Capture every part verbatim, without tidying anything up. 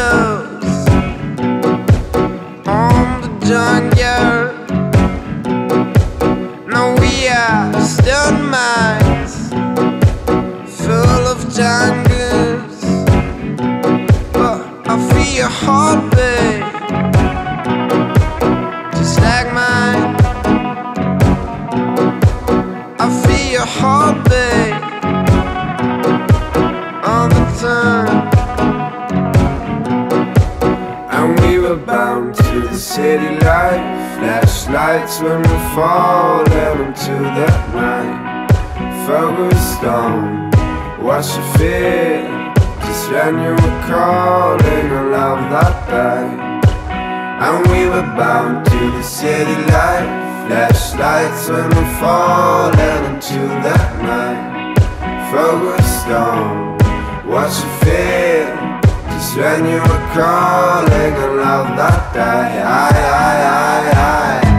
souls on the junkyard. No, we are stone mines full of jungles, but I feel your heartbeat just like mine. I feel your heartbeat all the time. And we were bound to the city life, flashlights when we fall into that night. Focused on what you feel, just when you were calling a love that died. And we were bound to the city life, flashlights when we fall into that night. Focused on what you feel, just when you were calling a love that died. I, I, I, I.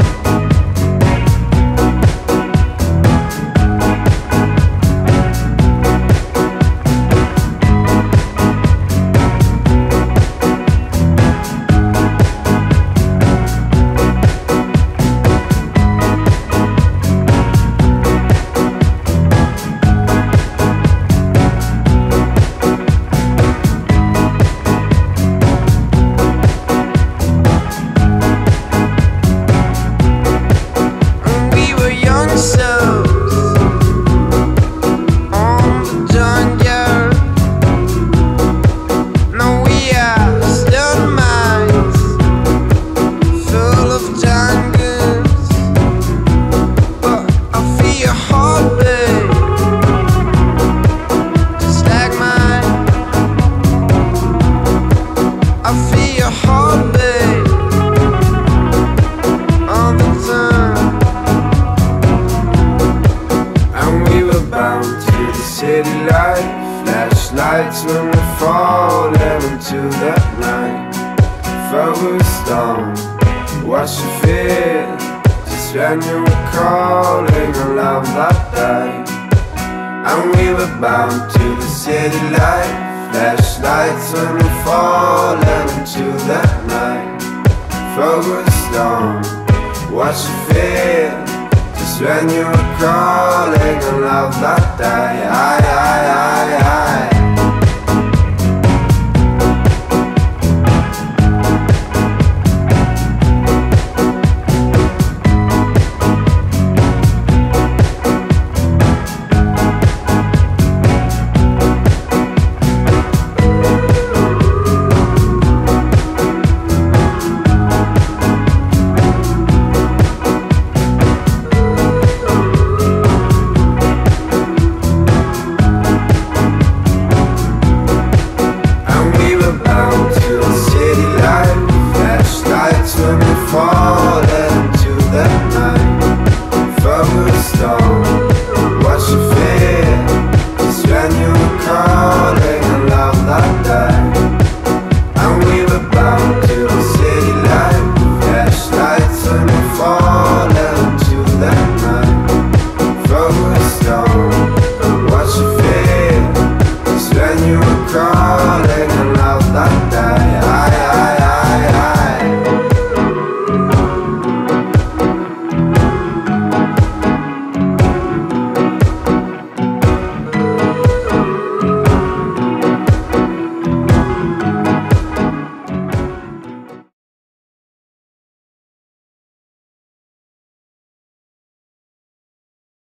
Flashlights when we fall into that night. Focused on what you feel, just when you were calling a love that died. And we were bound to the city life, flashlights when we fall into that night. Focused on what you feel, just when you were calling a love that died. I, I, I, I.